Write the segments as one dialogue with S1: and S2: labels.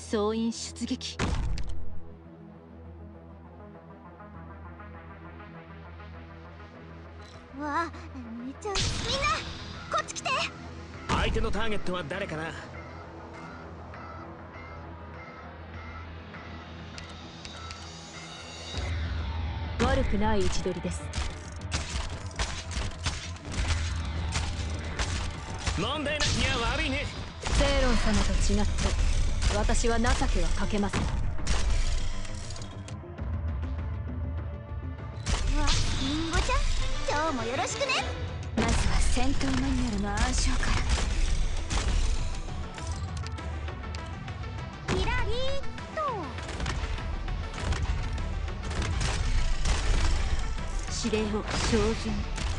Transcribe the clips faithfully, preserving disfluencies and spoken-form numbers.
S1: 総員出撃。
S2: わあ、めちゃ。みんなこっち来て。
S3: 相手のターゲットは誰かな。
S1: 悪くない位置取りです。
S3: 問題なきや悪いね。
S1: セイロン様と違って私は情けはかけません。
S2: うわ、リンゴちゃん、今日もよろしくね。
S1: まずは戦闘マニュアルの暗唱から。
S2: キラリーっと。
S1: 指令を照準。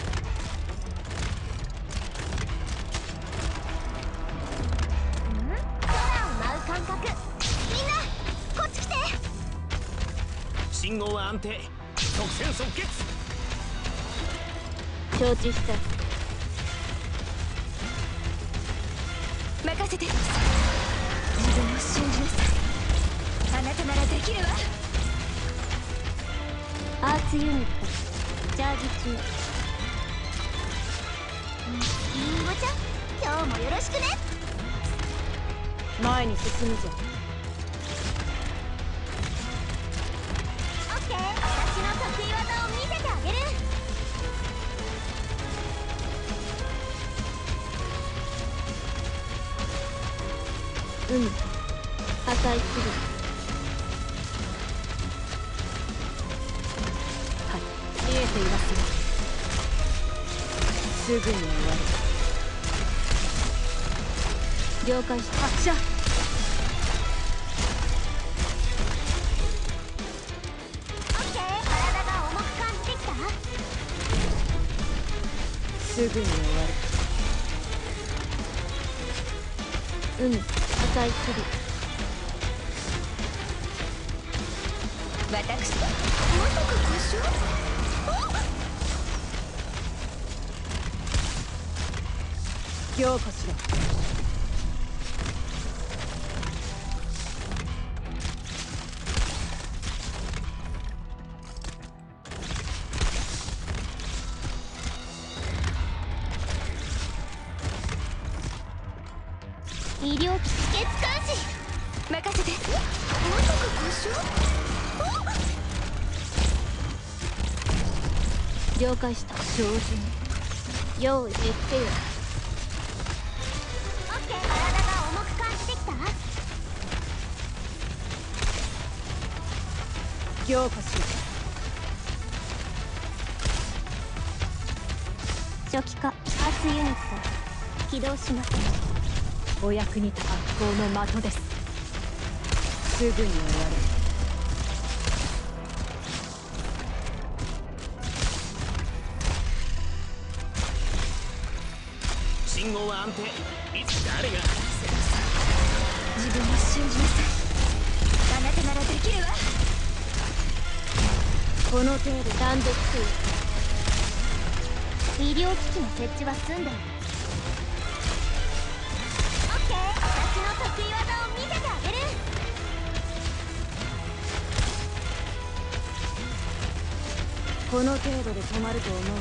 S3: 信号は安定。即戦即決。
S1: 承知した。
S2: 任せて。自分を信じなさい。あなたならできるわ。
S1: アーツユニットチャージ中。
S2: リンゴちゃん、今日もよろしくね。
S1: 前に進むぞ。
S2: 私の得意技を見せてあげる。
S1: うん、破壊する。はい、見えていますよ。すぐに終わる。了解した。発射。すぐに終わる。うん、破壊する。
S2: 私はまさか故障？
S1: 強化しろ。
S2: 医療機器血監視任せて。まさか故障？
S1: 了解した。照準用意できてよ。
S2: オッケー。体が重く感じてきた。
S1: 強化しろ。初期化アーツユニット起動します。お役に立つ発光の的です。すぐに終わる。
S3: 信号は安定。いつ誰が。
S2: 自分を信じなさい。あなたならできるわ。
S1: この程度断絶する。
S2: 医療機器の設置は済んだよ。オッケー。私の得意技を見せてあげる。
S1: この程度で止まると思うの？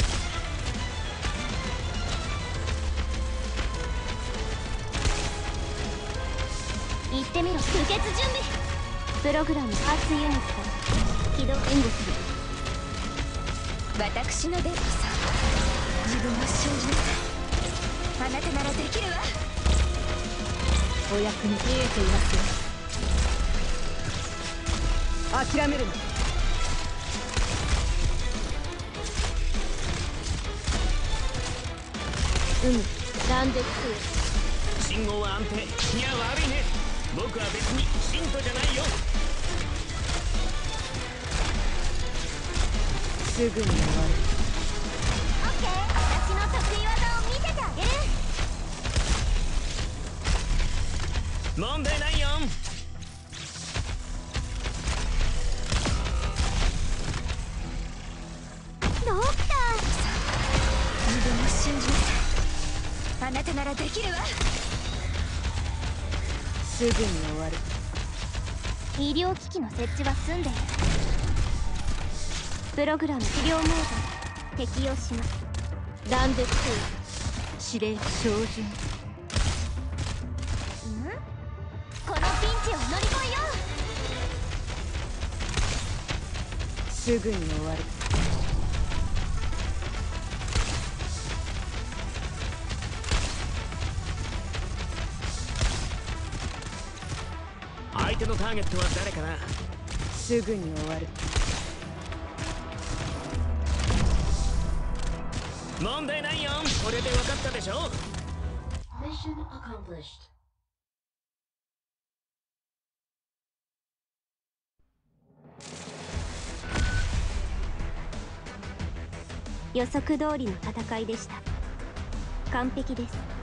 S2: 行ってみろ。輸血準備。
S1: プログラムアーツユニット起動。援護する。
S2: 私のベッドさ。自分を信じなさい。あなたならできるわ。
S1: お役に見えていますよ。諦めるな。うん、断絶す
S3: 信号は安定。いや悪いね。僕は別に信徒じゃないよ。
S1: すぐに終わる。
S2: オッケー。私の得意技を見せてあげる。
S3: 問題ないよ。
S2: ドクター。自分を信じなさい。あなたならできるわ。
S1: すぐに終わる。 医療機器の設置は済んでいる。プログラム治療モード適用します。断絶指令照準。ん
S2: このピンチを乗り越えよ
S1: う。すぐに終わる。
S3: 相手のターゲットは誰かな。
S1: すぐに終わる。
S3: 問題ないよ。これで分かったでしょ。
S4: Mission accomplished.
S1: 予測通りの戦いでした。完璧です。